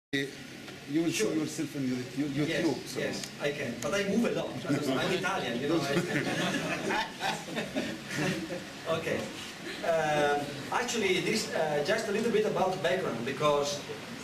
You will Sure. see yourself in your Yes, YouTube. So. yes, I can. But I move a lot. I'm Italian, you know. Okay. Actually, this just a little bit about the background, because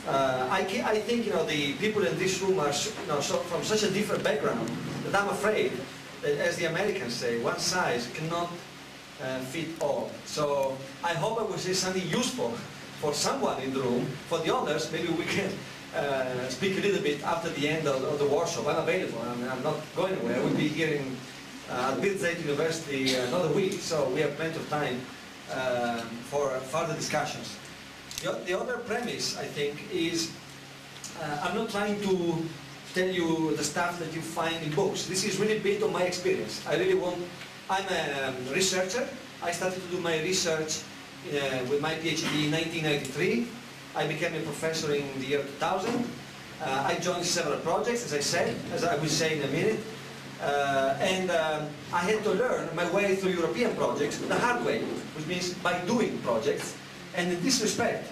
I think the people in this room are from such a different background that I'm afraid that, as the Americans say, one size cannot fit all. So I hope I will say something useful for someone in the room. For the others, maybe we can speak a little bit after the end of the workshop. I'm available. I'm not going anywhere. I will be here at Bill Gates University another week, so we have plenty of time for further discussions. The other premise, I think, is I'm not trying to tell you the stuff that you find in books. This is really based on my experience. I'm a researcher. I started to do my research with my PhD in 1993. I became a professor in the year 2000. I joined several projects, as I said, as I will say in a minute. And I had to learn my way through European projects the hard way, which means by doing projects. And in this respect,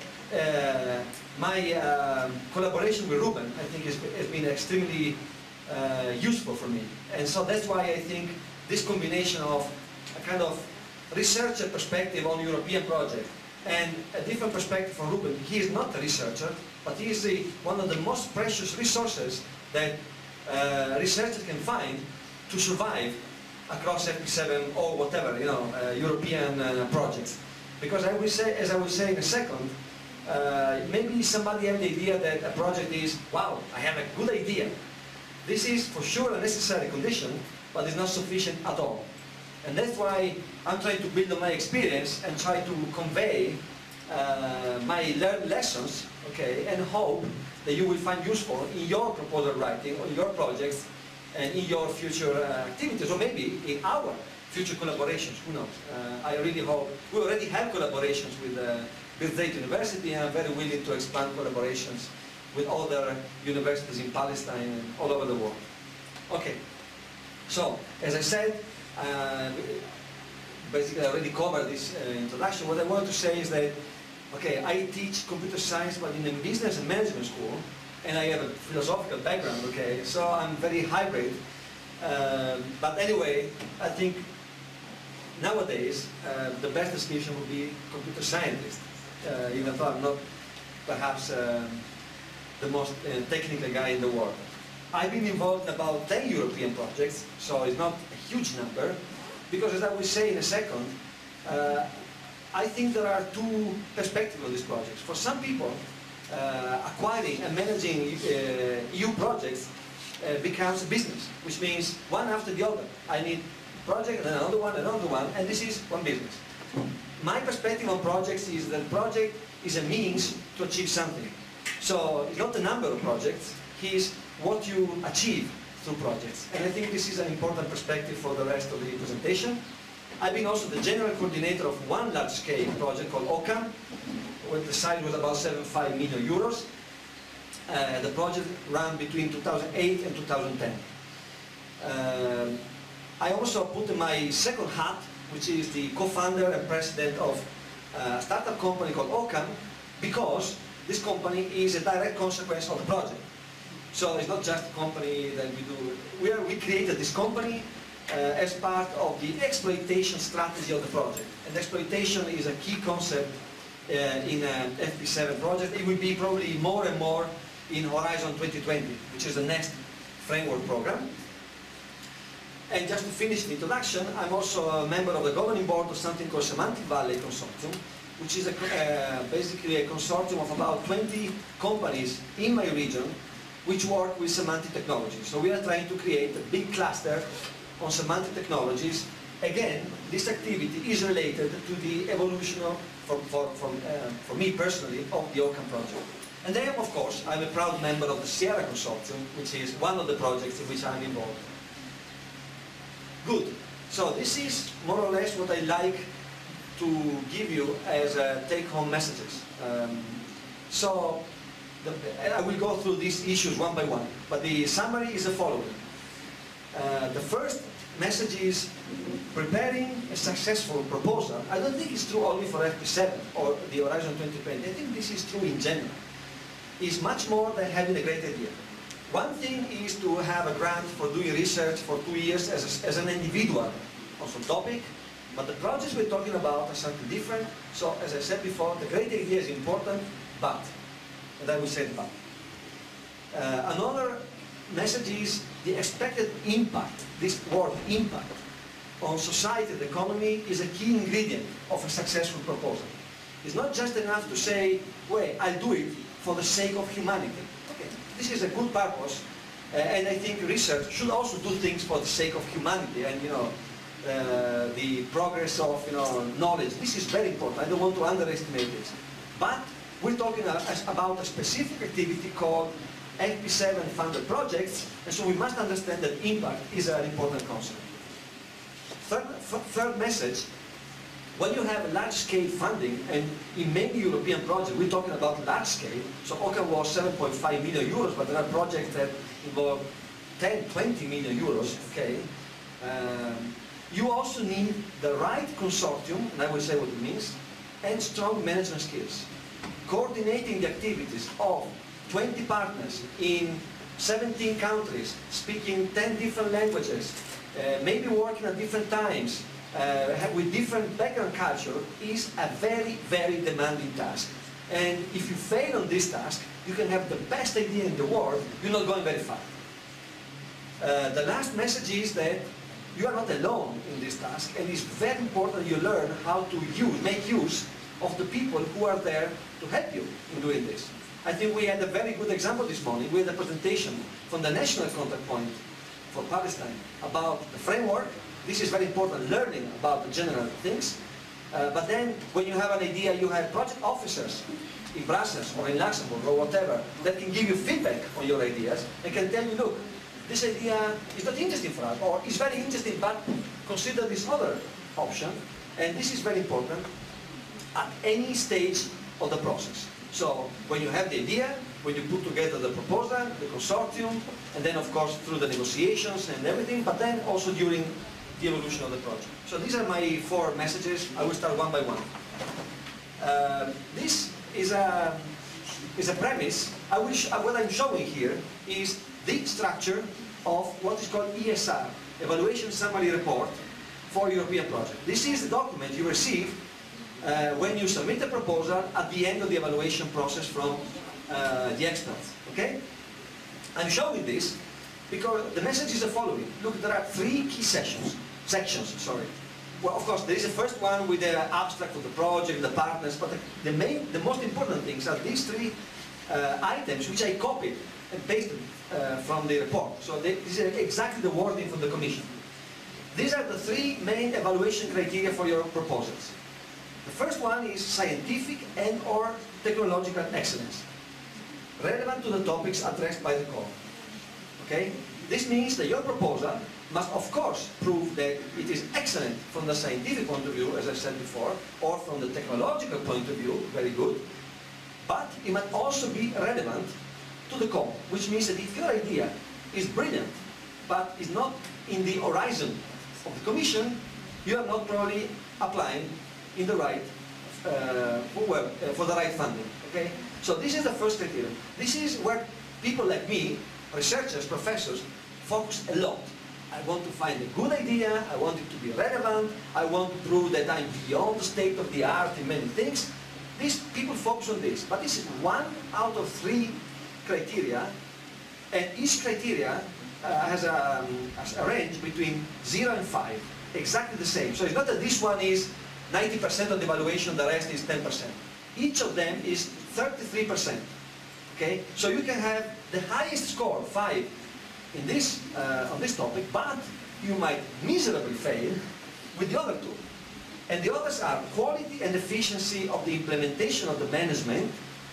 my collaboration with Ruben, I think, has been extremely useful for me. And so that's why I think this combination of a kind of researcher perspective on European project and a different perspective from Ruben. He is not a researcher, but he is one of the most precious resources that researchers can find to survive across FP7 or whatever, European projects. Because I will say, as I will say in a second, maybe somebody have the idea that a project is, wow, I have a good idea. This is for sure a necessary condition, but it's not sufficient at all. And that's why I'm trying to build on my experience and try to convey my learned lessons, okay, and hope that you will find useful in your proposal writing or your projects and in your future activities, or maybe in our future collaborations, who knows. I really hope. We already have collaborations with Bill Gates University, and I'm very willing to expand collaborations with other universities in Palestine and all over the world. Okay, so as I said, basically I already covered this introduction. What I want to say is that, okay, I teach computer science, but in a business and management school, and I have a philosophical background, okay, so I'm very hybrid. But anyway, I think nowadays the best description would be computer scientist, even though I'm not perhaps the most technical guy in the world. I've been involved in about 10 European projects, so it's not a huge number, because as I will say in a second, I think there are two perspectives on these projects. For some people, acquiring and managing EU projects becomes a business, which means one after the other. I need a project, and another one, and this is one business. My perspective on projects is that project is a means to achieve something. So it's not the number of projects, it's what you achieve through projects. And I think this is an important perspective for the rest of the presentation. I've been also the general coordinator of one large-scale project called OCAM, where the size was about 75 million euros. The project ran between 2008 and 2010. I also put in my second hat, which is the co-founder and president of a startup company called OCAM, because this company is a direct consequence of the project. So it's not just a company that we do. We created this company as part of the exploitation strategy of the project. And exploitation is a key concept in an FP7 project. It will be probably more and more in Horizon 2020, which is the next framework program. And just to finish the introduction, I'm also a member of the governing board of something called Semantic Valley Consortium, which is basically a consortium of about 20 companies in my region which work with semantic technologies. So we are trying to create a big cluster on semantic technologies. Again, this activity is related to the evolution of, for me personally, of the OCAM project. And then, of course, I'm a proud member of the Sierra Consortium, which is one of the projects in which I'm involved. Good. So this is more or less what I like to give you as take-home messages. I will go through these issues one by one, but the summary is the following. The first message is preparing a successful proposal. I don't think it's true only for FP7 or the Horizon 2020. I think this is true in general. is much more than having a great idea. One thing is to have a grant for doing research for 2 years as an individual on some topic, but the projects we're talking about are something different. So as I said before, the great idea is important, but, and I will say but. Another message is the expected impact, this word impact, on society and the economy is a key ingredient of a successful proposal. It's not just enough to say, well, I'll do it for the sake of humanity. Okay, this is a good purpose, and I think research should also do things for the sake of humanity and, the progress of, knowledge. This is very important. I don't want to underestimate this. But we're talking about a specific activity called FP7 funded projects, and so we must understand that impact is an important concept. Third message, when you have large-scale funding, and in many European projects, we're talking about large-scale, so OCAM was 7.5 million euros, but there are projects that involve 10, 20 million euros, okay? You also need the right consortium, and I will say what it means, and strong management skills. Coordinating the activities of 20 partners in 17 countries, speaking 10 different languages, maybe working at different times, with different background culture, is a very, very demanding task. And if you fail on this task, you can have the best idea in the world, you're not going very far. The last message is that you are not alone in this task, and it's very important you learn how to make use of the people who are there to help you in doing this. I think we had a very good example this morning. We had a presentation from the National Contact Point for Palestine about the framework. This is very important, learning about the general things. But then, when you have an idea, you have project officers in Brussels or in Luxembourg or whatever that can give you feedback on your ideas and can tell you, look, this idea is not interesting for us, or it's very interesting, but consider this other option. And this is very important at any stage of the process. So when you have the idea, when you put together the proposal, the consortium, and then of course through the negotiations and everything, but then also during the evolution of the project. So these are my 4 messages. I will start one by one. This is a premise. What I'm showing here is the structure of what is called ESR, Evaluation Summary Report for European Project. This is the document you receive when you submit a proposal at the end of the evaluation process from the experts. Okay? I'm showing this because the message is the following. Look, there are 3 key sections. Well, of course, there is a first one with the abstract of the project, the partners, but the most important things are these 3 items which I copied and pasted from the report. So this is exactly the wording from the Commission. These are the 3 main evaluation criteria for your proposals. The first one is scientific and or technological excellence, relevant to the topics addressed by the call. Okay? This means that your proposal must of course prove that it is excellent from the scientific point of view, as I said before, or from the technological point of view, very good, but it must also be relevant to the call, which means that if your idea is brilliant, but is not in the horizon of the Commission, you are not probably applying in the right, for the right funding. Okay? So this is the first criterion. This is where people like me, researchers, professors, focus a lot. I want to find a good idea, I want it to be relevant, I want to prove that I'm beyond the state of the art in many things. These people focus on this, but this is 1 out of 3 criteria, and each criteria has a range between 0 and 5, exactly the same. So it's not that this one is 90% of the evaluation, the rest is 10%. Each of them is 33%. Okay? So you can have the highest score, 5, in this, on this topic, but you might miserably fail with the other 2. And the others are quality and efficiency of the implementation of the management.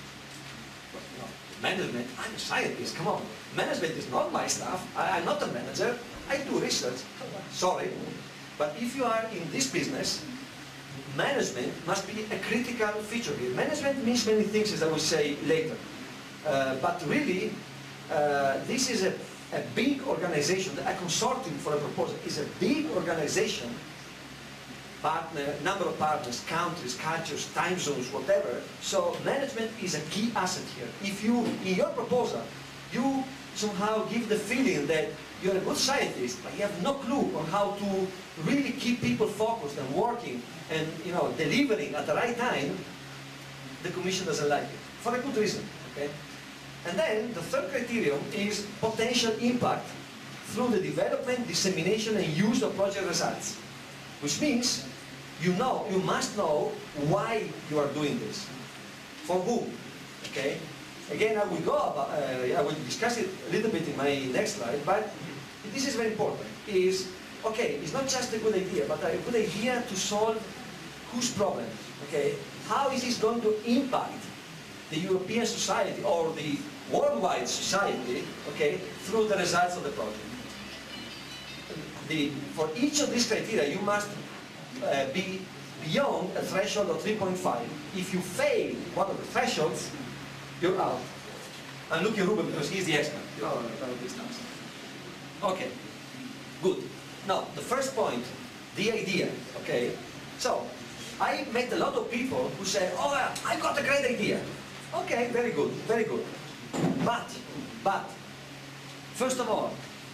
Management, I'm a scientist, come on. Management is not my stuff. I'm not a manager. I do research. Sorry. But if you are in this business, management must be a critical feature here. Management means many things, as I will say later. But really, this is a big organization. A consortium for a proposal is a big organization number of partners, countries, cultures, time zones, whatever. So management is a key asset here. If you, in your proposal, you somehow give the feeling that you're a good scientist, but you have no clue on how to really keep people focused and working and delivering at the right time, the Commission doesn't like it, for a good reason. Okay? And then the third criterion is potential impact through the development, dissemination, and use of project results, which means you must know why you are doing this, for whom. Okay? Again, I will discuss it a little bit in my next slide, but this is very important. It's not just a good idea, but a good idea to solve whose problem. Okay? How is this going to impact the European society or the worldwide society, okay, through the results of the project? For each of these criteria, you must be beyond a threshold of 3.5. If you fail one of the thresholds, you're out. I'm looking at Ruben because he's the expert. Okay, good. Now, the first point, the idea, okay? So, I met a lot of people who say, oh, I got a great idea. Okay, very good, very good. But, first of all,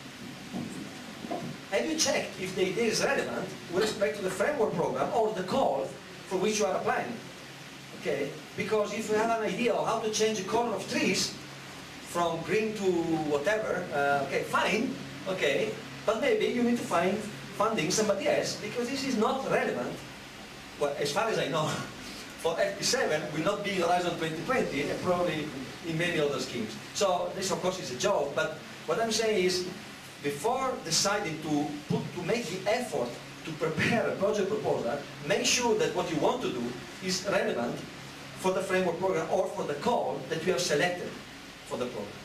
have you checked if the idea is relevant with respect to the framework program or the call for which you are applying? Okay, because if you have an idea of how to change the color of trees from green to whatever, okay, fine, okay, but maybe you need to find funding somebody else because this is not relevant, well, as far as I know, for FP7 will not be Horizon 2020 and probably in many other schemes. So this of course is a joke, but what I'm saying is before deciding to make the effort to prepare a project proposal, make sure that what you want to do is relevant for the framework program or for the call that you have selected for the program.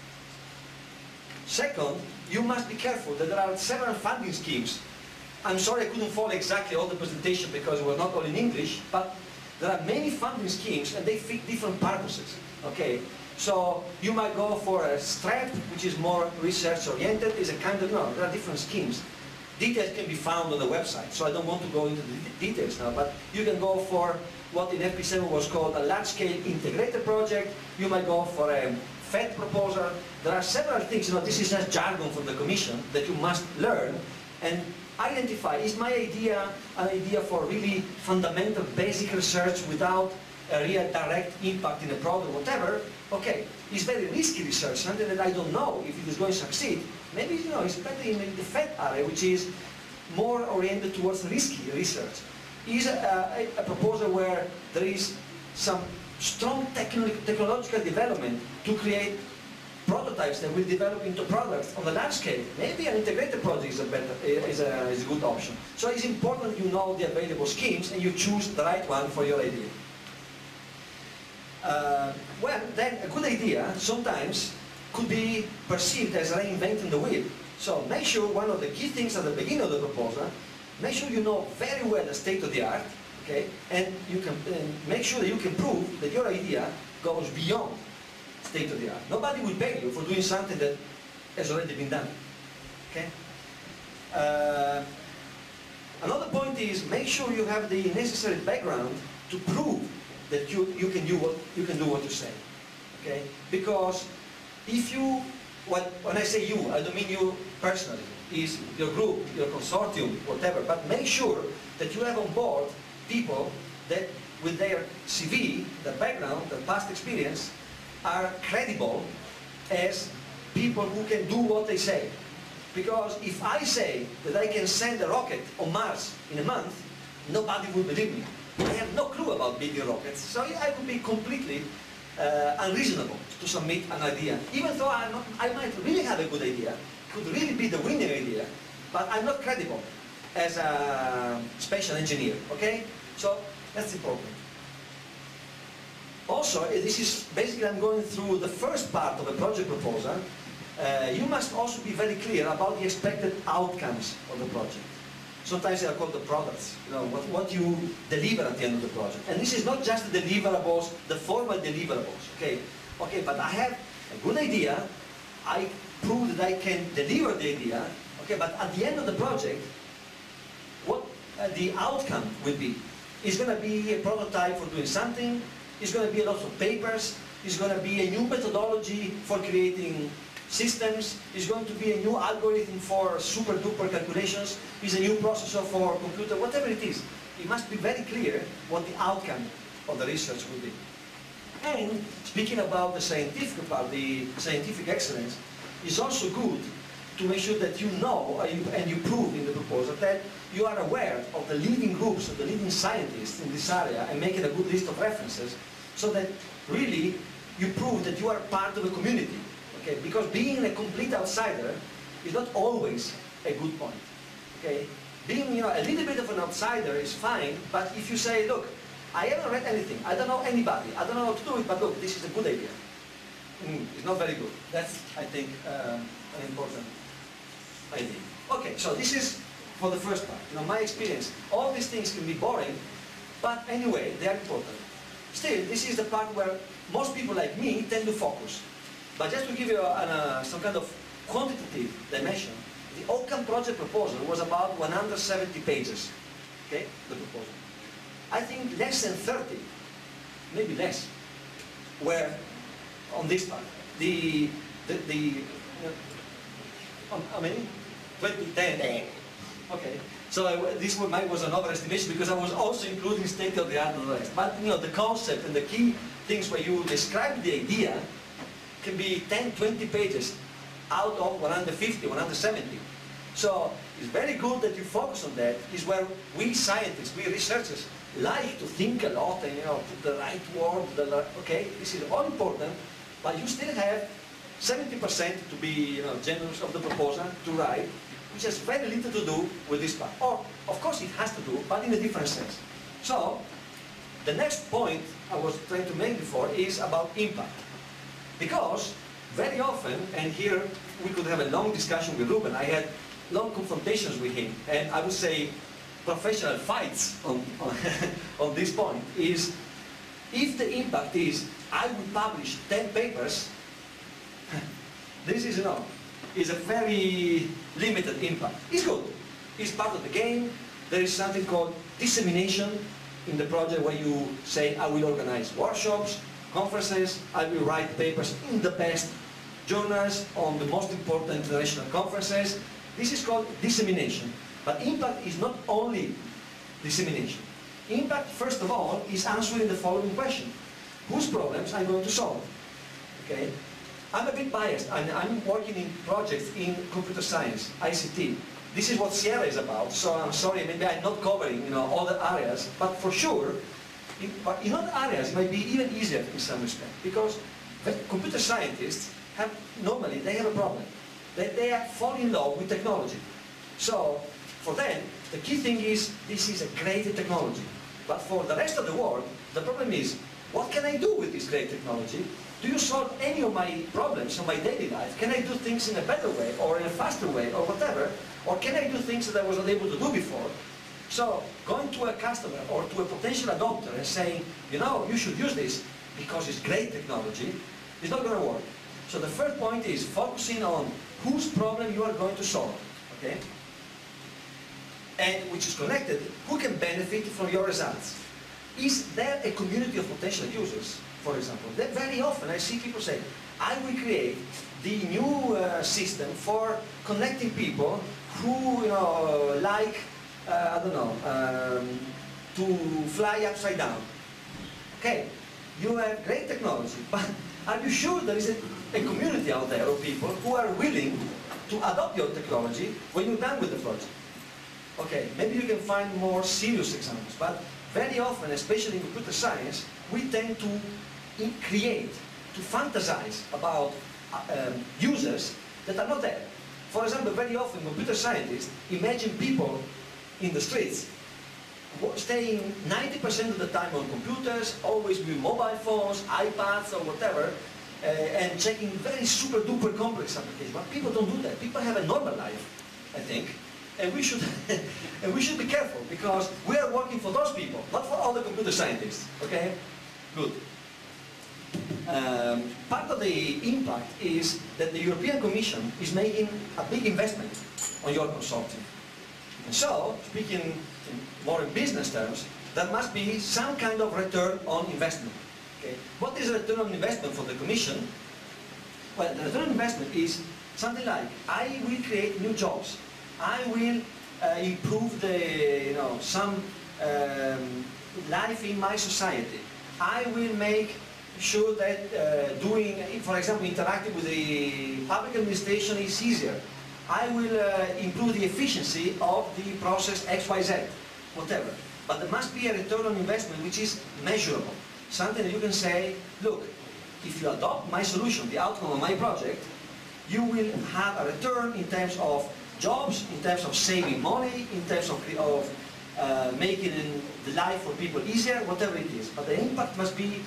Second, you must be careful that there are several funding schemes. I'm sorry I couldn't follow exactly all the presentation because it was not all in English, but there are many funding schemes and they fit different purposes. Okay, so you might go for a STREP, which is more research-oriented, is a kind of, there are different schemes. Details can be found on the website, so I don't want to go into the details now, but you can go for what in FP7 was called a large-scale integrated project. You might go for a FED proposal. There are several things, this is just jargon from the Commission that you must learn and identify, is my idea an idea for really fundamental basic research without a real direct impact in a product, whatever? Okay, it's very risky research, something that I don't know if it is going to succeed. Maybe it's better in the FED area, which is more oriented towards risky research. Is a proposal where there is some strong technological development to create prototypes that will develop into products on a large scale. Maybe an integrated project is a good option. So it's important you know the available schemes and you choose the right one for your idea. Well, then a good idea sometimes could be perceived as reinventing the wheel. So make sure one of the key things at the beginning of the proposal, make sure you know very well the state of the art, okay, and you can make sure that you can prove that your idea goes beyond state of the art. Nobody will pay you for doing something that has already been done. Okay. Another point is make sure you have the necessary background to prove that you can do what you say. Okay. Because if you, when I say you, I don't mean you personally. Is your group, your consortium, whatever. But make sure that you have on board people that, with their CV, their background, their past experience, are credible as people who can do what they say. Because if I say that I can send a rocket on Mars in a month, nobody will believe me. I have no clue about building rockets, so I would be completely unreasonable to submit an idea. Even though I might really have a good idea, could really be the winning idea, but I'm not credible as a special engineer, okay? So that's important. Also, this is basically I'm going through the first part of a project proposal. You must also be very clear about the expected outcomes of the project. Sometimes they are called the products, what you deliver at the end of the project. And this is not just the deliverables, the formal deliverables, okay? Okay, but I have a good idea, I prove that I can deliver the idea, okay, but at the end of the project, what the outcome will be. It's going to be a prototype for doing something. It's going to be a lot of papers. It's going to be a new methodology for creating systems. It's going to be a new algorithm for super duper calculations. It's a new processor for computer, whatever it is. It must be very clear what the outcome of the research will be. And speaking about the scientific part, the scientific excellence, it's also good to make sure that you know and you prove in the proposal that you are aware of the leading groups, of the leading scientists in this area, and making a good list of references, so that really you prove that you are part of a community. Okay? Because being a complete outsider is not always a good point. Okay? Being a little bit of an outsider is fine, but if you say, look, I haven't read anything, I don't know anybody, I don't know how to do it, but look, this is a good idea. It's not very good. That's, I think, an important idea. Okay, so this is for the first part. My experience, all these things can be boring, but anyway, they are important. Still, this is the part where most people like me tend to focus. But just to give you some kind of quantitative dimension, the Occam project proposal was about 170 pages. Okay, the proposal. I think less than 30, maybe less, were on this part. How many? 10. Okay. So this one was an overestimation because I was also including state of the art and the rest. But the concept and the key things where you describe the idea can be 10, 20 pages out of 150, 170. So it's very good that you focus on that. Is where we scientists, we researchers, like to think a lot and put the right word. Okay, this is all important, but you still have 70% to be generous of the proposal to write, which has very little to do with this part. Or, of course, it has to do, but in a different sense. So, the next point I was trying to make before is about impact. Because, very often, and here we could have a long discussion with Ruben, I had long confrontations with him, and I would say professional fights on this point, is if the impact is, I would publish 10 papers, this is is a very limited impact. It's good. It's part of the game. There is something called dissemination in the project where you say, I will organize workshops, conferences, I will write papers in the best journals on the most important international conferences. This is called dissemination. But impact is not only dissemination. Impact, first of all, is answering the following question. Whose problems I'm going to solve? Okay? I'm a bit biased. I'm working in projects in computer science, ICT. This is what Sierra is about, so I'm sorry, maybe I'm not covering all the areas, but for sure, in other areas it might be even easier in some respect, because computer scientists normally have a problem. They fall in love with technology. So, for them, the key thing is, this is a great technology. But for the rest of the world, the problem is, what can I do with this great technology? Do you solve any of my problems in my daily life? Can I do things in a better way, or in a faster way, or whatever? Or can I do things that I was not able to do before? So, going to a customer or to a potential adopter and saying, you should use this because it's great technology, is not going to work. So the first point is focusing on whose problem you are going to solve, okay? And which is connected, who can benefit from your results? Is there a community of potential users, for example? That very often I see people say, I will create the new system for connecting people who like, I don't know, to fly upside down. Okay, you have great technology, but are you sure there is a community out there of people who are willing to adopt your technology when you're done with the project? Okay, maybe you can find more serious examples, but very often, especially in computer science, we tend to create, to fantasize about users that are not there. For example, very often computer scientists imagine people in the streets staying 90% of the time on computers, always with mobile phones, iPads or whatever, and checking very super duper complex applications. But people don't do that. People have a normal life, I think. And we should be careful, because we are working for those people, not for all the computer scientists. Okay? Good. Part of the impact is that the European Commission is making a big investment on your consortium. And so, speaking more in business terms, there must be some kind of return on investment. Okay? What is a return on investment for the Commission? Well, the return on investment is something like, I will create new jobs. I will improve some life in my society. I will make sure that doing, for example, interacting with the public administration is easier. I will improve the efficiency of the process XYZ, whatever. But there must be a return on investment which is measurable. Something that you can say, look, if you adopt my solution, the outcome of my project, you will have a return in terms of jobs, in terms of saving money, in terms of making the life for people easier, whatever it is. But the impact must be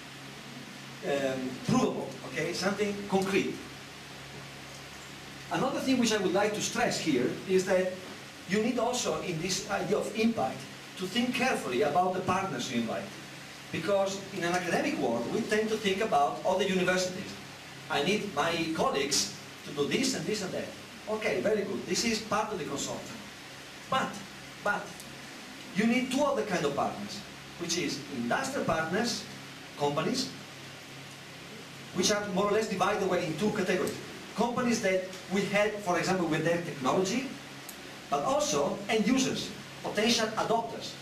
provable, okay? Something concrete. Another thing which I would like to stress here is that you need also, in this idea of impact, to think carefully about the partners you invite. Because in an academic world, we tend to think about other universities. I need my colleagues to do this and this and that. Okay, very good. This is part of the consortium. But you need two other kind of partners, which is industrial partners, companies, which are more or less divided in two categories. Companies that we help, for example, with their technology, but also end users, potential adopters.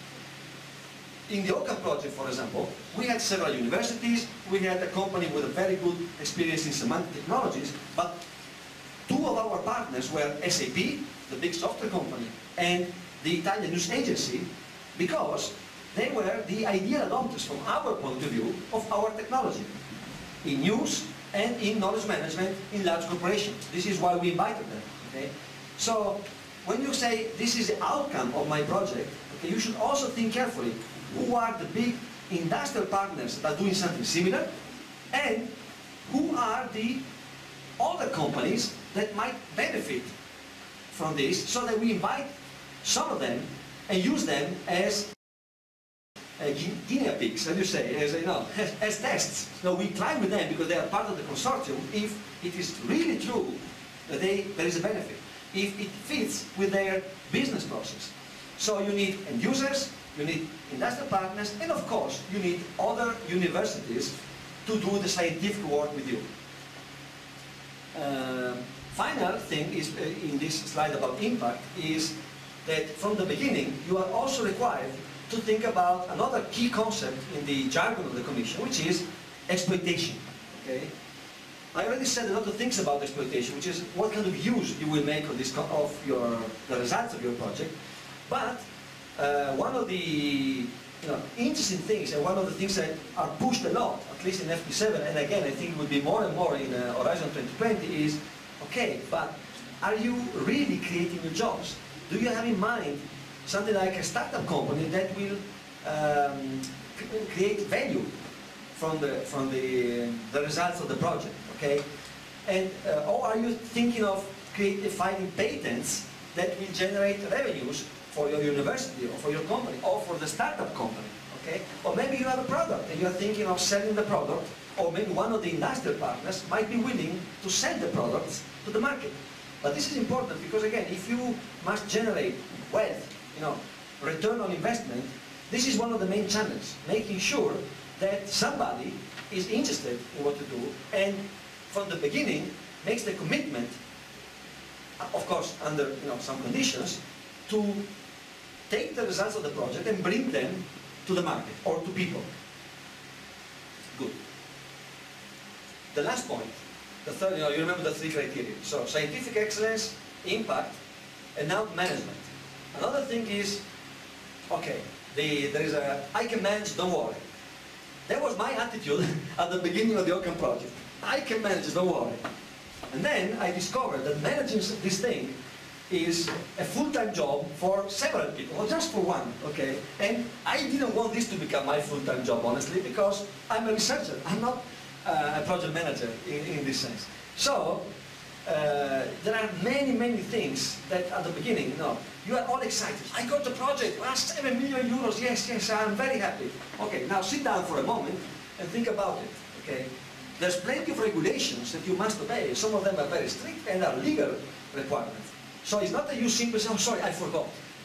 In the OCAM project, for example, we had several universities, we had a company with a very good experience in semantic technologies, but two of our partners were SAP, the big software company, and the Italian news agency, because they were the ideal adopters from our point of view of our technology in news and in knowledge management in large corporations. This is why we invited them. Okay? So when you say this is the outcome of my project, okay, you should also think carefully who are the big industrial partners that are doing something similar, and who are the other companies that might benefit from this, so that we invite some of them and use them as guinea pigs, as you say, as tests. So we try with them because they are part of the consortium if it is really true that there is a benefit, if it fits with their business process. So you need end users, you need industrial partners, and of course you need other universities to do the scientific work with you. Final thing is in this slide about impact is that from the beginning you are also required to think about another key concept in the jargon of the Commission, which is exploitation. Okay? I already said a lot of things about exploitation, which is what kind of use you will make of the results of your project. But one of the interesting things, and one of the things that are pushed a lot, at least in FP7, and again I think it will be more and more in Horizon 2020, is, okay, but are you really creating new jobs? Do you have in mind something like a startup company that will create value from the results of the project, okay? And or are you thinking of finding patents that will generate revenues for your university or for your company or for the startup company, okay? Or maybe you have a product and you are thinking of selling the product, or maybe one of the industrial partners might be willing to sell the products to the market. But this is important because, again, if you must generate wealth, return on investment, this is one of the main challenges, making sure that somebody is interested in what you do and from the beginning makes the commitment, of course under some conditions, to take the results of the project and bring them to the market or to people. Good. The last point, the third, you remember the three criteria. So scientific excellence, impact, and now management. Another thing is, okay, there is I can manage, don't worry. That was my attitude at the beginning of the OCAM project. I can manage, don't worry. And then I discovered that managing this thing is a full-time job for several people, or just for one, okay? And I didn't want this to become my full-time job, honestly, because I'm a researcher. I'm not a project manager in this sense. So, there are many things that at the beginning, you are all excited. I got the project, 7 million euros, yes, I'm very happy. Okay, now sit down for a moment and think about it, okay? There's plenty of regulations that you must obey. Some of them are very strict and are legal requirements. So it's not that you simply say, oh, sorry, I forgot.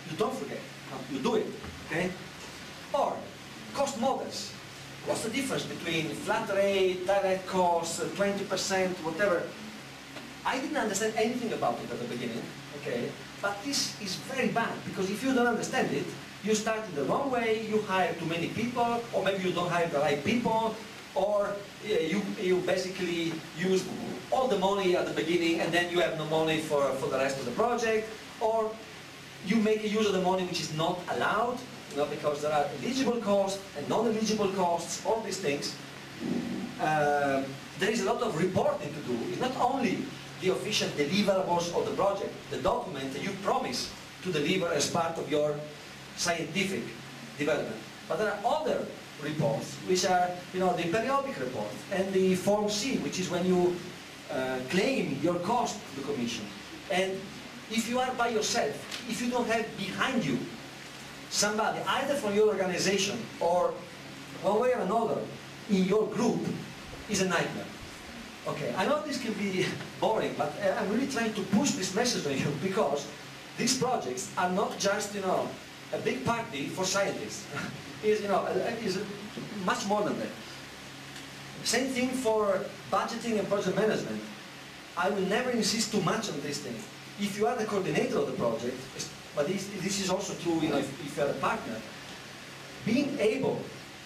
you don't forget. You do it, okay? Or cost models. What's the difference between flat rate, direct cost, 20%, whatever? I didn't understand anything about it at the beginning, okay? But this is very bad, because if you don't understand it, you start in the wrong way, you hire too many people, or maybe you don't hire the right people, or you basically use all the money at the beginning and then you have no money for the rest of the project, or you make a use of the money which is not allowed, you know, because there are eligible costs and non-eligible costs, all these things. There is a lot of reporting to do. It's not only the official deliverables of the project, the document that you promise to deliver as part of your scientific development, but there are other reports which are, you know, the periodic report and the Form C, which is when you claim your cost to the Commission. And if you are by yourself, if you don't have behind you somebody, either from your organization or one way or another in your group, is a nightmare. Okay, I know this can be boring, but I'm really trying to push this message on you, because these projects are not just, you know, a big party for scientists. Is, you know, is much more than that. Same thing for budgeting and project management. I will never insist too much on these things. If you are the coordinator of the project, but this is also true, you know, if you are a partner, being able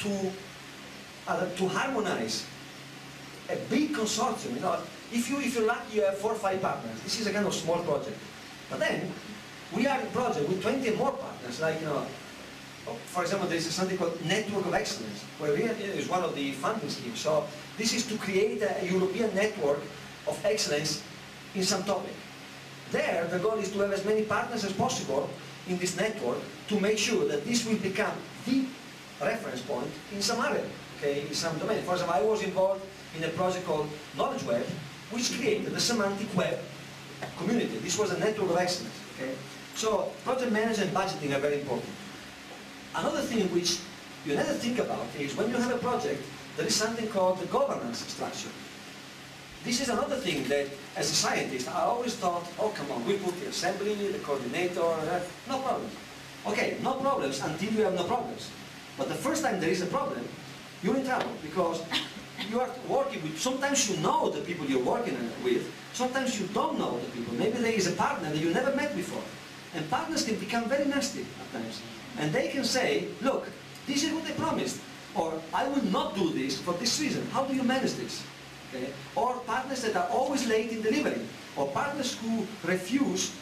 to harmonize a big consortium, you know, if you're lucky, you have 4 or 5 partners. This is a kind of small project. But then, we are in a project with 20 and more partners, like, you know, for example, there is something called Network of Excellence, where is one of the funding schemes. So this is to create a European network of excellence in some topic. There, the goal is to have as many partners as possible in this network to make sure that this will become the reference point in some area, okay, in some domain. For example, I was involved in a project called Knowledge Web, which created the semantic web community. This was a network of excellence, okay? So project management and budgeting are very important. Another thing which you never think about is when you have a project, there is something called the governance structure. This is another thing that, as a scientist, I always thought, oh, come on, we put the assembly, the coordinator, no problems. Okay, no problems until you have no problems. But the first time there is a problem, you're in trouble, because you are working with, sometimes you know the people you're working with, sometimes you don't know the people. Maybe there is a partner that you never met before. And partners can become very nasty at times. And they can say, look, this is what they promised, or I will not do this for this reason. How do you manage this? Okay? Or partners that are always late in delivering, or partners who refuse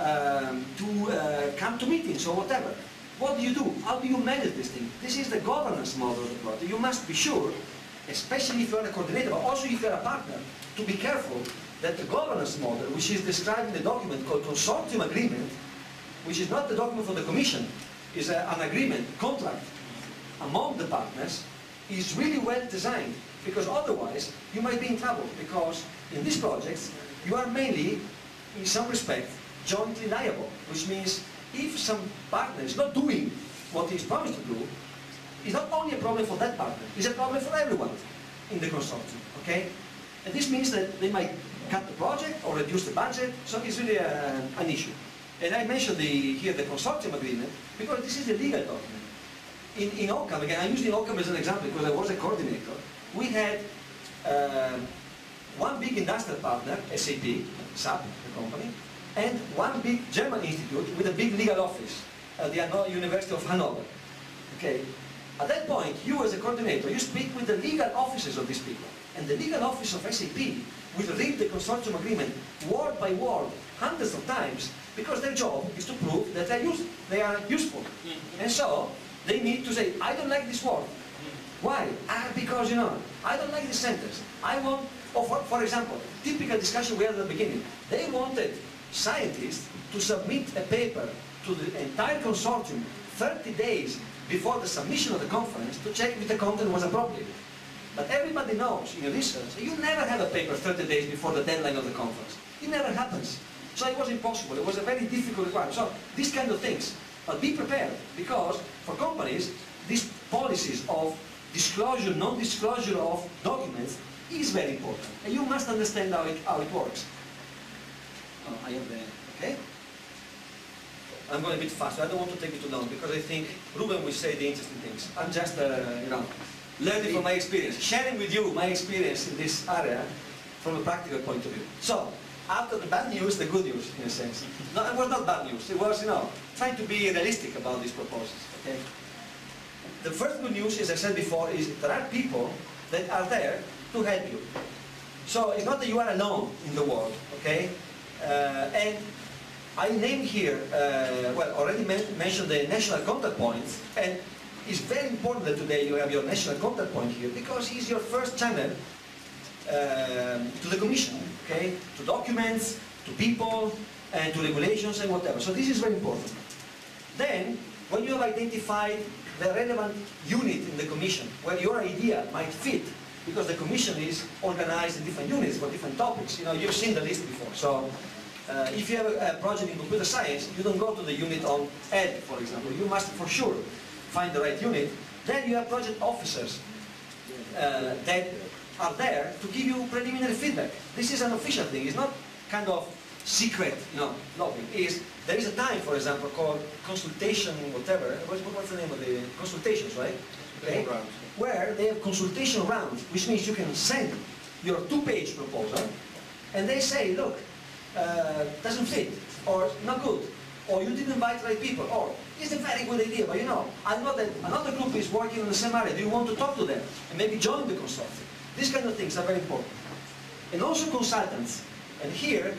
to come to meetings or whatever. What do you do? How do you manage this thing? This is the governance model of the project. You must be sure, especially if you're a coordinator, but also if you're a partner, to be careful that the governance model, which is described in the document called Consortium Agreement, which is not the document from the Commission, is an agreement, contract among the partners, is really well designed, because otherwise you might be in trouble, because in these projects you are mainly, in some respect, jointly liable, which means if some partner is not doing what he is promised to do, it's not only a problem for that partner, it's a problem for everyone in the consortium, okay? And this means that they might cut the project or reduce the budget, so it's really an issue. And I mentioned here the consortium agreement because this is a legal document. In Occam, again, I used in Occam as an example because I was a coordinator. We had one big industrial partner, SAP, the company, and one big German institute with a big legal office, the University of Hanover. Okay. At that point, you as a coordinator, you speak with the legal offices of these people. And the legal office of SAP will read the consortium agreement word by word, hundreds of times, because their job is to prove that they are useful. And so, they need to say, I don't like this word. Why? Because, you know, I don't like this sentence. I want, or for example, typical discussion we had at the beginning. They wanted scientists to submit a paper to the entire consortium 30 days before the submission of the conference to check if the content was appropriate. But everybody knows in research, you never have a paper 30 days before the deadline of the conference. It never happens. So it was impossible. It was a very difficult requirement. So these kind of things. But be prepared, because for companies, these policies of disclosure, non-disclosure of documents is very important. And you must understand how it works. Oh, I have the, okay? I'm going a bit fast. I don't want to take it too long because I think Ruben will say the interesting things. I'm just, learning from my experience, sharing with you my experience in this area from a practical point of view. So, after the bad news, the good news, in a sense. No, it was not bad news. It was, trying to be realistic about these proposals. Okay. The first good news, as I said before, is there are people that are there to help you. So it's not that you are alone in the world, okay? And I named here, already mentioned the national contact points, and it's very important that today you have your national contact point here because it's your first channel to the Commission, okay? To documents, to people, and to regulations and whatever. So this is very important. Then, when you have identified the relevant unit in the Commission where your idea might fit, because the Commission is organized in different units for different topics. You've seen the list before. So, if you have a project in computer science, you don't go to the unit on ed, for example. You must, for sure, find the right unit. Then you have project officers that are there to give you preliminary feedback. This is an official thing. It's not kind of secret, lobbying. There is a time, for example, called consultation, whatever. What's the name of the consultations, right? Okay. Where they have consultation rounds, which means you can send your 2-page proposal, and they say, look, doesn't fit, or not good, or you didn't invite the right people, or it's a very good idea, but I know that another group is working in the same area. Do you want to talk to them and maybe join the consortium? These kind of things are very important. And also consultants. And here,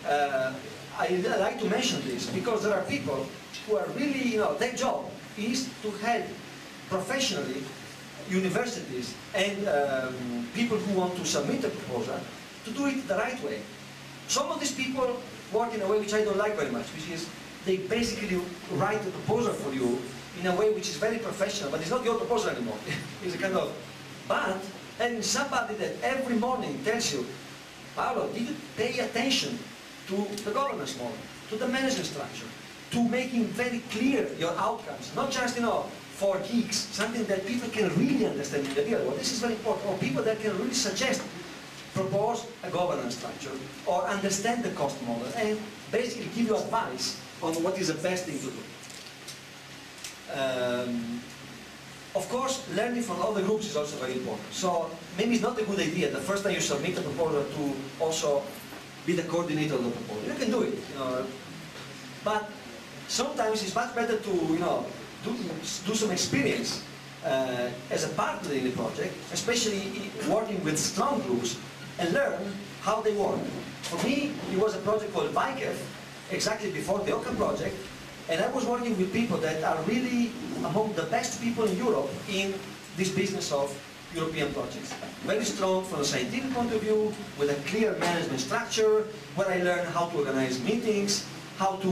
I like to mention this because there are people who are really, their job is to help professionally universities and people who want to submit a proposal to do it the right way. Some of these people work in a way which I don't like very much, which is they basically write a proposal for you in a way which is very professional, but it's not your proposal anymore. It's a kind of, but having somebody that every morning tells you, Paolo, did you pay attention to the governance model, to the management structure, to making very clear your outcomes, not just, for geeks, something that people can really understand in the real world. This is very important. Or people that can really suggest, propose a governance structure, or understand the cost model, and basically give you advice on what is the best thing to do. Of course, learning from other groups is also very important. So maybe it's not a good idea the first time you submit a proposal to also be the coordinator of the proposal. You can do it, but sometimes it's much better to, do some experience as a partner in the project, especially working with strong groups, and learn how they work. For me, it was a project called VICEF, exactly before the OCA project, and I was working with people that are really among the best people in Europe in this business of European projects. Very strong from a scientific point of view, with a clear management structure, where I learned how to organize meetings, how to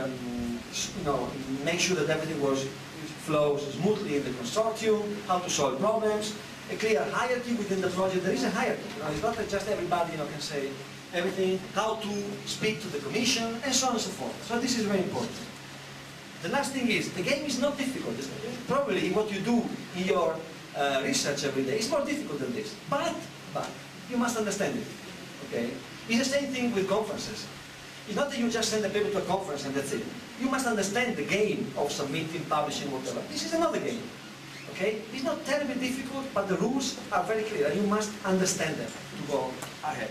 make sure that everything flows smoothly in the consortium, how to solve problems, a clear hierarchy within the project. There is a hierarchy. It's not that just everybody can say everything, how to speak to the Commission, and so on and so forth. So this is very important. The last thing is, the game is not difficult. Probably what you do in your research every day is more difficult than this. But you must understand it. Okay? It's the same thing with conferences. It's not that you just send a paper to a conference and that's it. You must understand the game of submitting, publishing, whatever. This is another game. Okay? It's not terribly difficult, but the rules are very clear, and you must understand them to go ahead.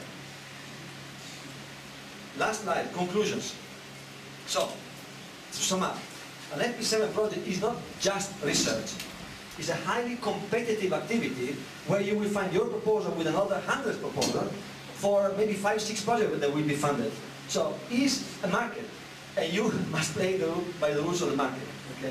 Last slide, conclusions. So, to sum up, an FP7 project is not just research. It's a highly competitive activity where you will find your proposal with another 100 proposals for maybe 5-6 projects that will be funded. So it's a market, and you must play by the rules of the market. Okay?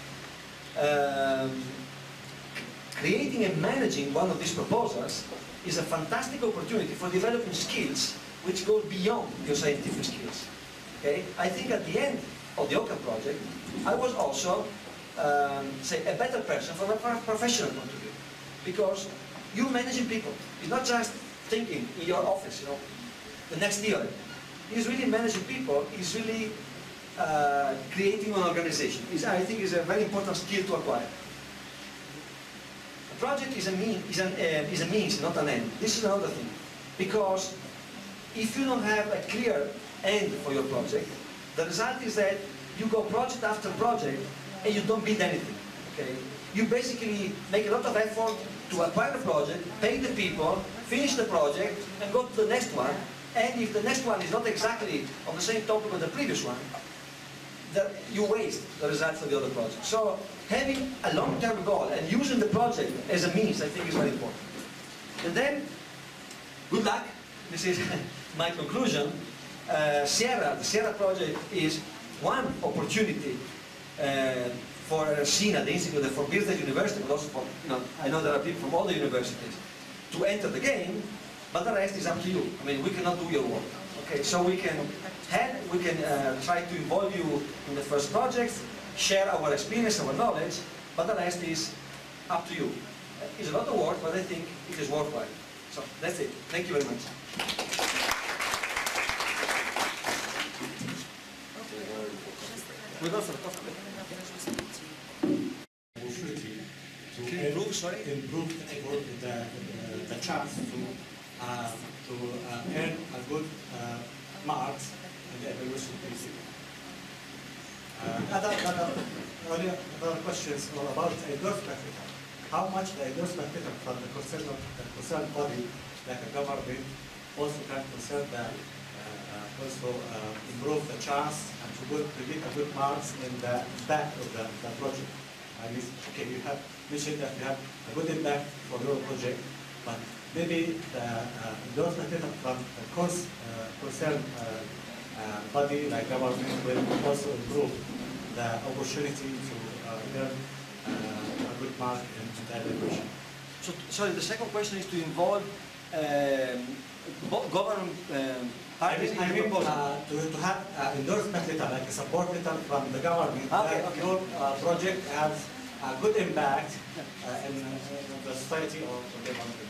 Creating and managing one of these proposals is a fantastic opportunity for developing skills which go beyond your scientific skills. Okay? I think at the end of the OCA project, I was also, say, a better person from a professional point of view, because you're managing people. It's not just thinking in your office, the next theory. It's really managing people. It's really creating an organization. I think is a very important skill to acquire. A project is a means, not an end. This is another thing, because if you don't have a clear end for your project, the result is that you go project after project and you don't build anything. Okay? You basically make a lot of effort to acquire the project, pay the people, finish the project, and go to the next one. And if the next one is not exactly on the same topic of the previous one, you waste the results of the other project. So having a long-term goal and using the project as a means, I think, is very important. And then, good luck. This is my conclusion. The Sierra project is one opportunity for SINA, the Institute for Business University, but also for, I know there are people from all the universities, to enter the game, but the rest is up to you. I mean, we cannot do your work. Okay, so we can try to involve you in the first projects, share our experience, our knowledge, but the rest is up to you. It's a lot of work, but I think it is worthwhile. So that's it. Thank you very much. We go for the coffee. Improve the chance to earn a good marks in the evaluation period. Other questions are about endorsement letter. How much the endorsement letter from the concerned body, like a government, also can concern the improve the chance and to get a good marks in the impact of the project. At least, okay, you have mentioned that you have a good impact for your project, but maybe the endorsement letter from the concerned body like government will also improve the opportunity to earn a good mark in the evaluation. So, sorry, the second question is to involve government parties in the proposal. To have endorsement letter, like a support letter from the government, that your project has a good impact in the society or the government.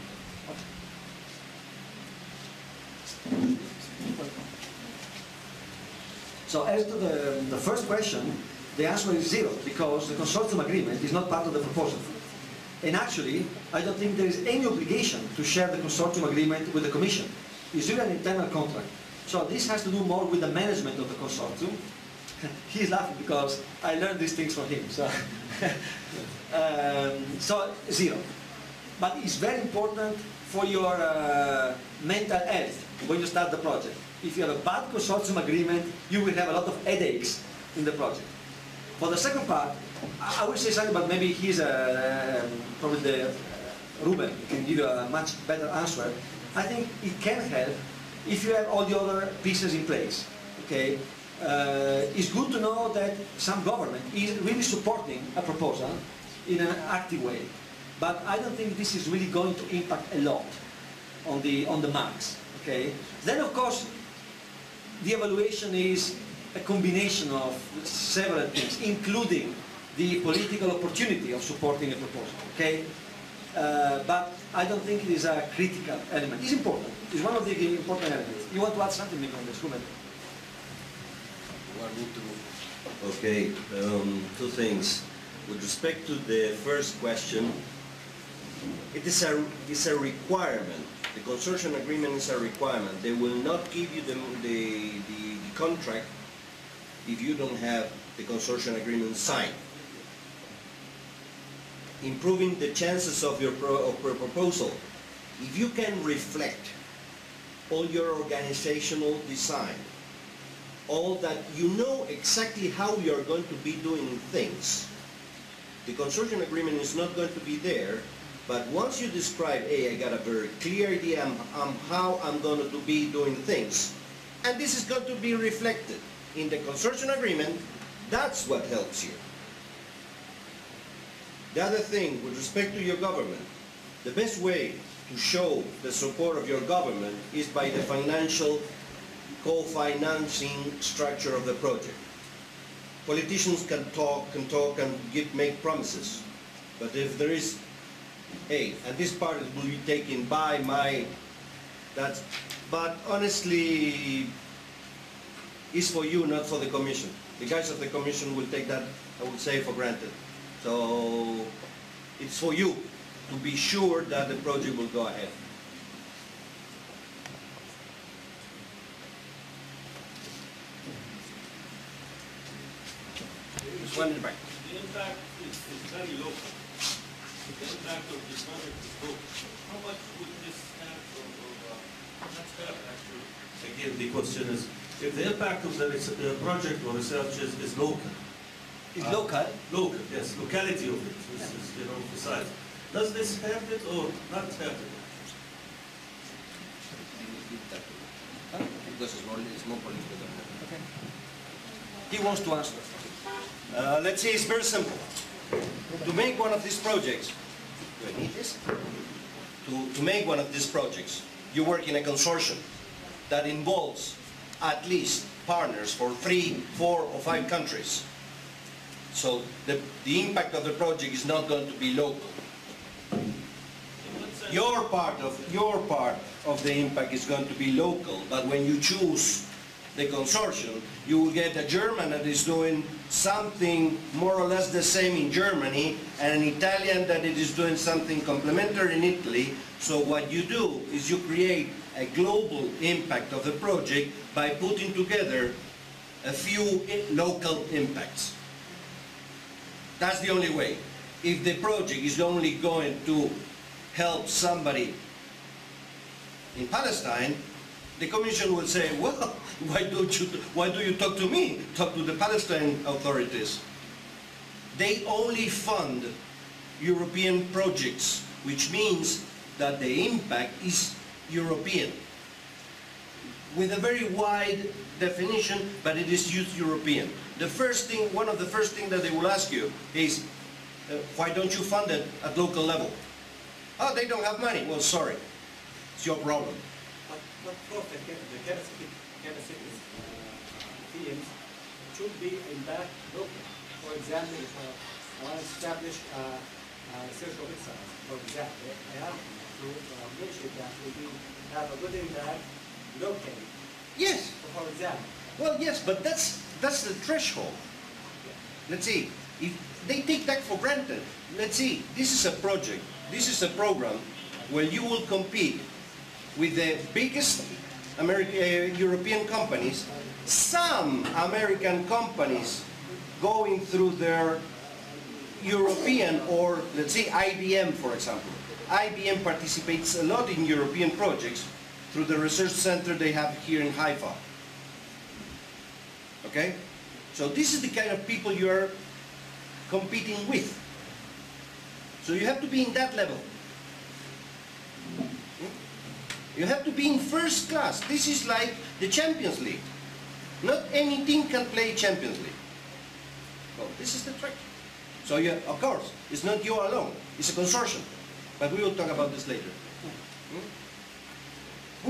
So as to the first question, the answer is zero, because the consortium agreement is not part of the proposal. And actually, I don't think there is any obligation to share the consortium agreement with the Commission. It's really an internal contract. So this has to do more with the management of the consortium. He's laughing because I learned these things from him. So, so zero. But it's very important for your mental health when you start the project. If you have a bad consortium agreement, you will have a lot of headaches in the project. For the second part, I will say something, but maybe he's probably the Ruben can give you a much better answer. I think it can help if you have all the other pieces in place. Okay, it's good to know that some government is really supporting a proposal in an active way, but I don't think this is really going to impact a lot on the marks. Okay, then of course the evaluation is a combination of several things, including the political opportunity of supporting a proposal. Okay, but I don't think it is a critical element. It's important. It's one of the important elements. You want to add something, Nico, on this? Okay, two things. With respect to the first question, it is a requirement. The consortium agreement is a requirement. They will not give you the contract if you don't have the consortium agreement signed. Improving the chances of your proposal. If you can reflect all your organizational design, all that you know exactly how you are going to be doing things. The consortium agreement is not going to be there, but once you describe, hey, I got a very clear idea on how I'm going to be doing things, and this is going to be reflected in the consortium agreement, that's what helps you. The other thing, with respect to your government, the best way to show the support of your government is by the financial co-financing structure of the project. Politicians can talk and make promises, but if there is, hey, and this part will be taken by but honestly, it's for you, not for the Commission. The guys of the Commission will take that, I would say, for granted. So it's for you to be sure that the project will go ahead. One in the back. The impact is very local. The impact of this project is local. How much would this have actually? Again, the question is, if the impact of the project or research is local. It's local. Local, yes, locality of it is precise. Does this hurt it or not hurt it? Because it's more political than that. Okay. He wants to answer. Let's say it's very simple. To make one of these projects, do I need this? To make one of these projects, you work in a consortium that involves at least partners for 3, 4, or 5 countries. So the impact of the project is not going to be local. Your part of the impact is going to be local, but when you choose the consortium, you will get a German that is doing something more or less the same in Germany, and an Italian that it is doing something complementary in Italy. So what you do is you create a global impact of the project by putting together a few local impacts. That's the only way. If the project is only going to help somebody in Palestine, the Commission will say, well, why do you talk to me? Talk to the Palestinian authorities. They only fund European projects, which means that the impact is European. With a very wide definition, but it is used European. The first thing, one of the first things that they will ask you is, why don't you fund it at local level? Oh, they don't have money. Well, sorry. It's your problem. But for the capacity teams should be in that local. For example, if I want to establish a research of excellence, for example, I have to make sure that we have a good impact locally. Yes. For example. Well, yes, but that's the threshold. Let's see. If they take that for granted. Let's see. This is a project. This is a program where you will compete with the biggest European companies, some American companies going through their European, or let's say IBM, for example. IBM participates a lot in European projects through the research center they have here in Haifa. Okay? So this is the kind of people you are competing with. So you have to be in that level. You have to be in first class. This is like the Champions League. Not any team can play Champions League. Well, this is the trick. So yeah, of course, it's not you alone. It's a consortium. But we will talk about this later. Do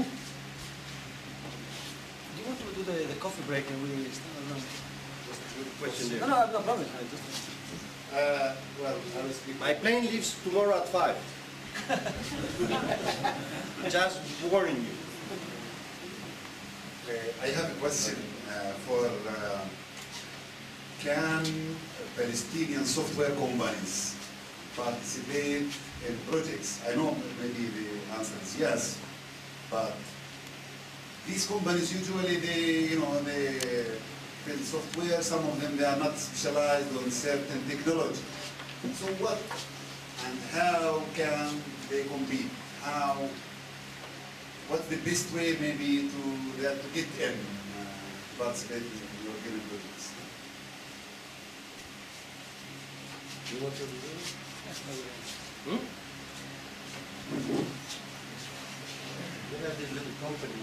you want to do the coffee break and we start around? Question there. No, no problem. Well, I will speak. My plane leaves tomorrow at 5. Just warning you. I have a question for can Palestinian software companies participate in projects? I know maybe the answer is yes, but these companies usually they build software. Some of them they are not specialized on certain technology. So what and how can they compete? What's the best way maybe to get in participate in European projects? You want to do it? Hmm? You have this little company.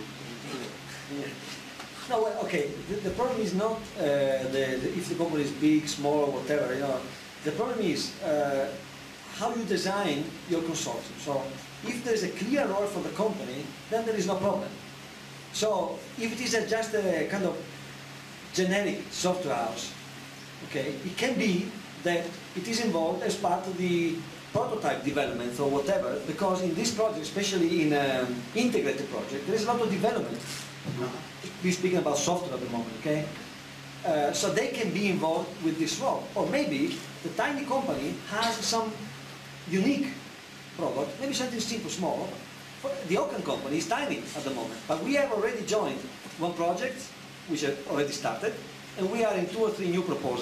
No, well, okay. The problem is not if the company is big, small, or whatever. The problem is how you design your consortium. So if there is a clear role for the company, then there is no problem. So if it is just a kind of generic software house, okay, it can be that it is involved as part of the prototype development or whatever, because in this project, especially in an integrated project, there is a lot of development. We're speaking about software at the moment, okay? So they can be involved with this role. Or maybe the tiny company has some unique product, maybe something simple, small. The Open company is tiny at the moment, but we have already joined one project, which have already started, and we are in 2 or 3 new proposals,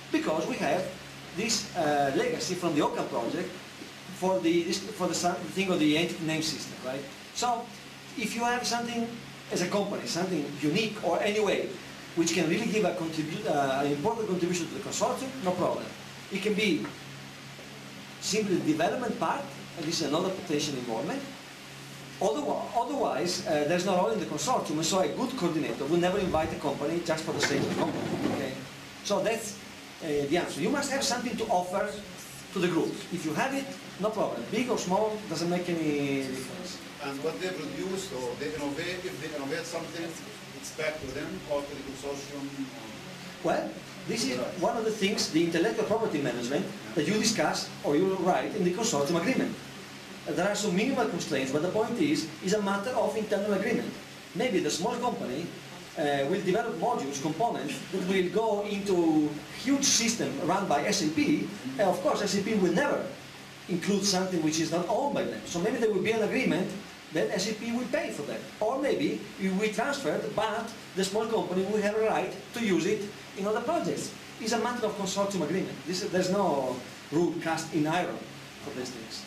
because we have this legacy from the OCAM project for the thing of the entity name system, right? So if you have something as a company, something unique or anyway, which can really give an important contribution to the consortium, no problem. It can be simply the development part, and this is another potential involvement. Otherwise, there's no role in the consortium, and so a good coordinator will never invite a company just for the sake of the company. Okay? So that's the answer. You must have something to offer to the group. If you have it, no problem. Big or small, doesn't make any difference. And what they produce or they innovate, if they innovate something, it's back to them or to the consortium? Well, this is one of the things, the intellectual property management, that you discuss or you write in the consortium agreement. There are some minimal constraints, but the point is a matter of internal agreement. Maybe the small company will develop modules, components, that will go into huge system run by SAP, and of course SAP will never include something which is not owned by them. So maybe there will be an agreement that SAP will pay for that. Or maybe it will be transferred, but the small company will have a right to use it in other projects. It's a matter of consortium agreement. There's no rule cast in iron for these things.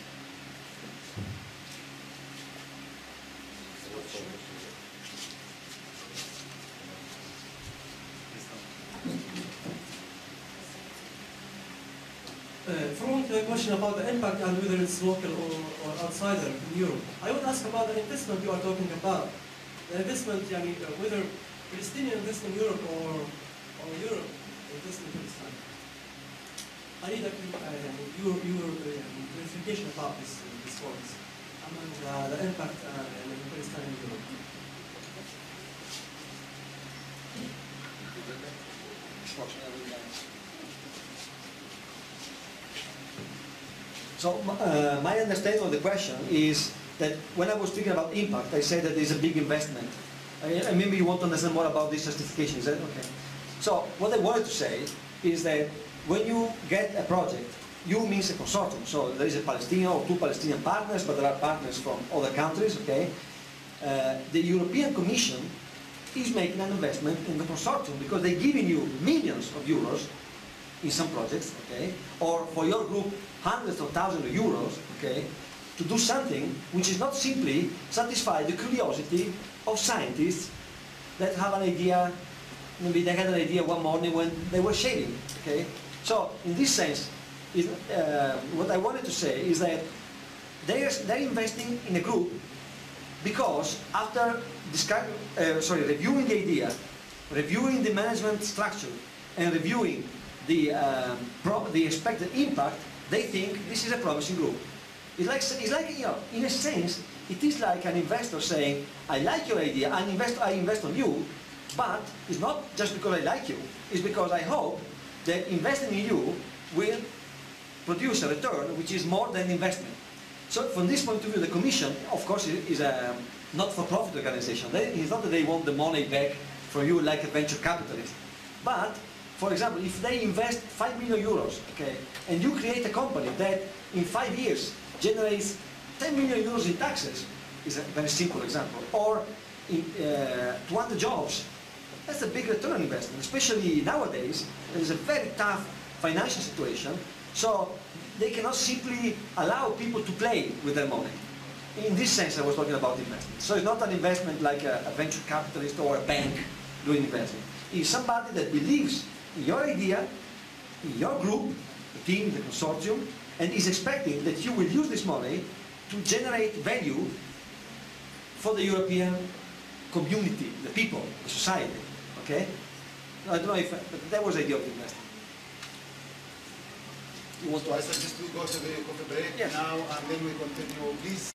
Following the question about the impact and whether it's local or outsider in Europe, I would ask about the investment you are talking about. The investment, whether Palestinian invest in Europe or Europe invest in Palestine. I need your clarification about this points and the impact in Palestine and Europe. So my understanding of the question is that when I was speaking about impact, I said that there's a big investment. And maybe you want to understand more about this justification. Is that okay? So what I wanted to say is that when you get a project, you means a consortium. So there is a Palestinian or two Palestinian partners, but there are partners from other countries. Okay. The European Commission is making an investment in the consortium because they're giving you millions of euros in some projects, okay, or for your group hundreds of thousands of euros, okay, to do something which is not simply satisfy the curiosity of scientists that have an idea. Maybe they had an idea one morning when they were shaving, okay. So in this sense, what I wanted to say is that they're investing in a group because after reviewing the idea, reviewing the management structure, and reviewing the expected impact, they think this is a promising group. It's like in a sense, it is like an investor saying, I like your idea, I invest on you, but it's not just because I like you, it's because I hope that investing in you will produce a return which is more than investment. So from this point of view, the Commission, of course, is a not-for-profit organization. It's not that they want the money back from you like a venture capitalist. But, for example, if they invest 5 million euros, okay, and you create a company that in 5 years generates 10 million euros in taxes, is a very simple example, or 200 jobs, that's a big return on investment, especially nowadays. There is a very tough financial situation, so they cannot simply allow people to play with their money. In this sense, I was talking about investment. So it's not an investment like a venture capitalist or a bank doing investment. It's somebody that believes in your idea, in your group, the team, the consortium, and is expecting that you will use this money to generate value for the European community, the people, the society. Okay? I don't know if that was the idea of the investment. You want to I ask? suggest we go to the coffee break Yes. now and then we continue. Please